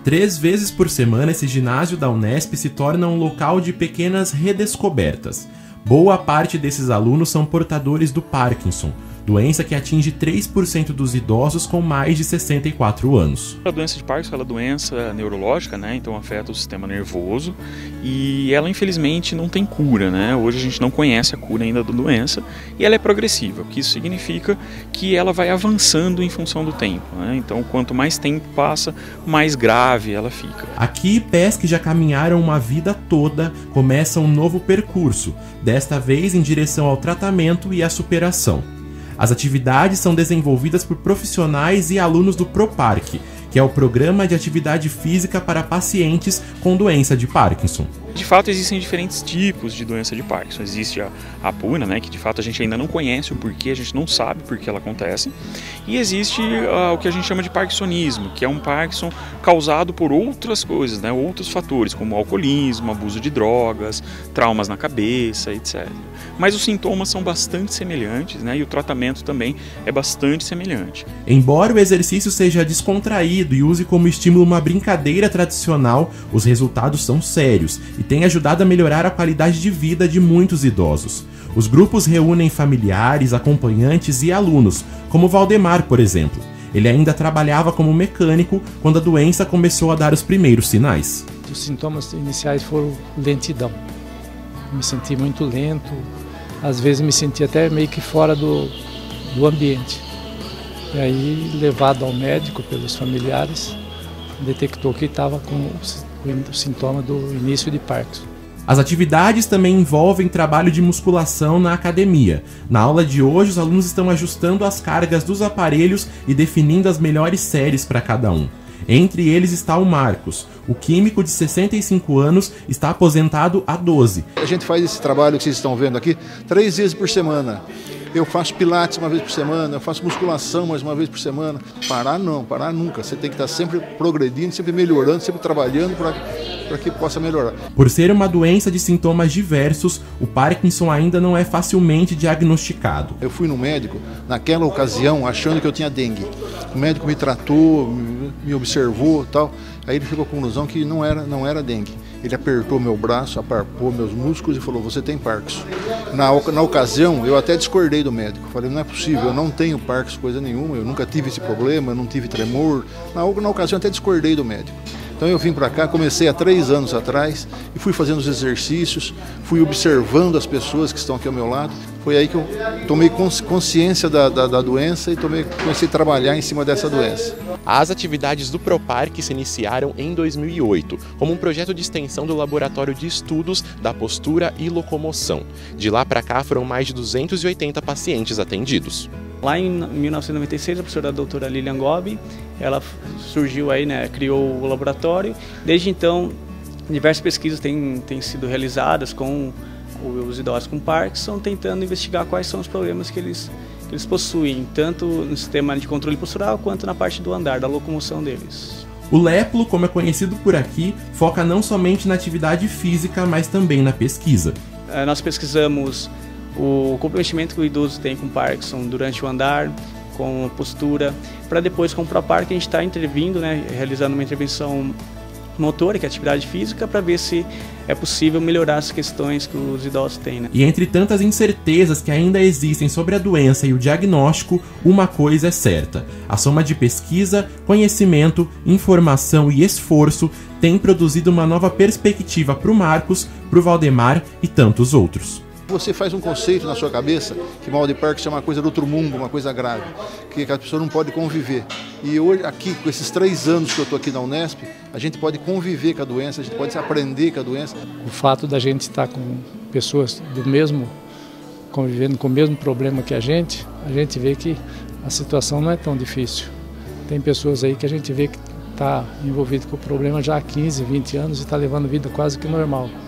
3 vezes por semana, esse ginásio da Unesp se torna um local de pequenas redescobertas. Boa parte desses alunos são portadores do Parkinson, doença que atinge 3% dos idosos com mais de 64 anos. A doença de Parkinson é uma doença neurológica, né? Então afeta o sistema nervoso e ela infelizmente não tem cura, né? Hoje a gente não conhece a cura ainda da doença e ela é progressiva, o que isso significa que ela vai avançando em função do tempo, né? Então quanto mais tempo passa, mais grave ela fica. Aqui, pés que já caminharam uma vida toda começam um novo percurso, desta vez em direção ao tratamento e à superação. As atividades são desenvolvidas por profissionais e alunos do PROPARC, que é o Programa de Atividade Física para Pacientes com Doença de Parkinson. De fato, existem diferentes tipos de doença de Parkinson. Existe a puna, né, que de fato a gente ainda não conhece o porquê, a gente não sabe por que ela acontece. E existe o que a gente chama de parkinsonismo, que é um Parkinson causado por outras coisas, né, outros fatores, como alcoolismo, abuso de drogas, traumas na cabeça, etc. Mas os sintomas são bastante semelhantes, né, e o tratamento também é bastante semelhante. Embora o exercício seja descontraído e use como estímulo uma brincadeira tradicional, os resultados são sérios e tem ajudado a melhorar a qualidade de vida de muitos idosos. Os grupos reúnem familiares, acompanhantes e alunos, como Valdemar, por exemplo. Ele ainda trabalhava como mecânico quando a doença começou a dar os primeiros sinais. Os sintomas iniciais foram lentidão. Me senti muito lento, às vezes me senti até meio que fora do ambiente. E aí, levado ao médico pelos familiares, detectou que estava com o sintoma do início de Parkinson. As atividades também envolvem trabalho de musculação na academia. Na aula de hoje, os alunos estão ajustando as cargas dos aparelhos e definindo as melhores séries para cada um. Entre eles está o Marcos. O químico de 65 anos está aposentado há 12. A gente faz esse trabalho que vocês estão vendo aqui 3 vezes por semana. Eu faço pilates uma vez por semana, eu faço musculação mais uma vez por semana. Parar não, parar nunca. Você tem que estar sempre progredindo, sempre melhorando, sempre trabalhando para que possa melhorar. Por ser uma doença de sintomas diversos, o Parkinson ainda não é facilmente diagnosticado. Eu fui no médico, naquela ocasião, achando que eu tinha dengue. O médico me tratou, me observou e tal. Aí ele chegou à conclusão que não era dengue. Ele apertou meu braço, aparpou meus músculos e falou: você tem Parkinson. Na ocasião, eu até discordei do médico. Falei: não é possível, eu não tenho Parkinson coisa nenhuma, eu nunca tive esse problema, eu não tive tremor. Na ocasião, até discordei do médico. Então eu vim para cá, comecei há 3 anos atrás e fui fazendo os exercícios, fui observando as pessoas que estão aqui ao meu lado. Foi aí que eu tomei consciência da doença e comecei a trabalhar em cima dessa doença. As atividades do PROPARC se iniciaram em 2008, como um projeto de extensão do Laboratório de Estudos da Postura e Locomoção. De lá para cá foram mais de 280 pacientes atendidos. Lá em 1996, a professora doutora Lilian Gobi, ela surgiu aí, né, criou o laboratório. Desde então, diversas pesquisas têm sido realizadas com os idosos com Parkinson, tentando investigar quais são os problemas que eles possuem, tanto no sistema de controle postural quanto na parte do andar, da locomoção deles. O LEPLO, como é conhecido por aqui, foca não somente na atividade física, mas também na pesquisa. Nós pesquisamos o comprometimento que o idoso tem com Parkinson durante o andar, com postura, para depois com o PROPARC a gente está intervindo, né, realizando uma intervenção motora, que é atividade física, para ver se é possível melhorar as questões que os idosos têm, né? E entre tantas incertezas que ainda existem sobre a doença e o diagnóstico, uma coisa é certa: a soma de pesquisa, conhecimento, informação e esforço tem produzido uma nova perspectiva para o Marcos, para o Valdemar e tantos outros. Você faz um conceito na sua cabeça que mal de Parkinson é uma coisa do outro mundo, uma coisa grave, que a pessoa não pode conviver. E hoje, aqui, com esses 3 anos que eu estou aqui na Unesp, a gente pode conviver com a doença, a gente pode aprender com a doença. O fato da gente estar com pessoas convivendo com o mesmo problema que a gente vê que a situação não é tão difícil. Tem pessoas aí que a gente vê que está envolvido com o problema já há 15, 20 anos e está levando vida quase que normal.